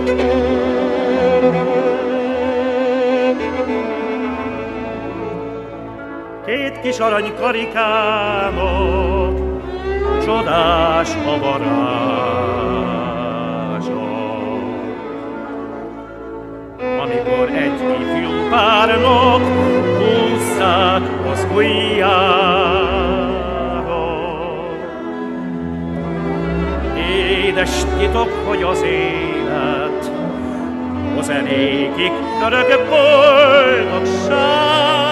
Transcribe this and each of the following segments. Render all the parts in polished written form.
Két kis arany karikámok, csodás a varázsa. Amikor egy ifjú párnak húzzák az ujjába, édes titok, hogy az élet a zenékig örök boldogság.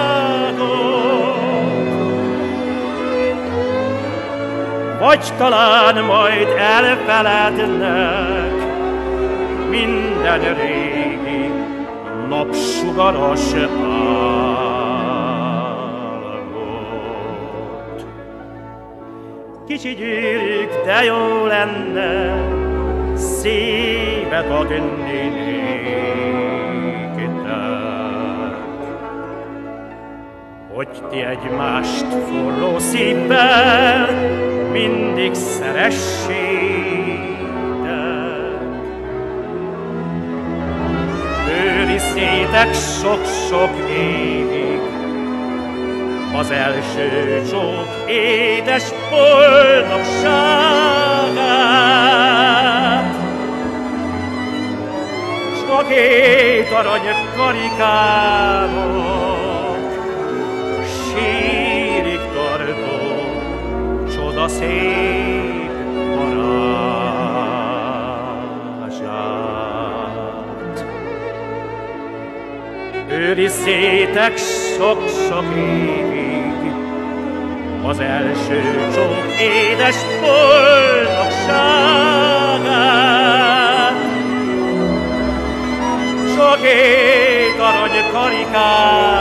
Vagy talán majd elfelednek minden régi napsugaras álmot. Kicsi gyűrűk, de jó lenne szívet adni néktek, hogy ti egymást forró szívvel mindig szeressétek. Őrizzétek sok-sok évig az első csók édes boldogságát. S a két arany karikámok sírig tartó csoda szép varázsát. Őrizzétek sok-sok évig az első csók édes boldogságát. S a két arany karikát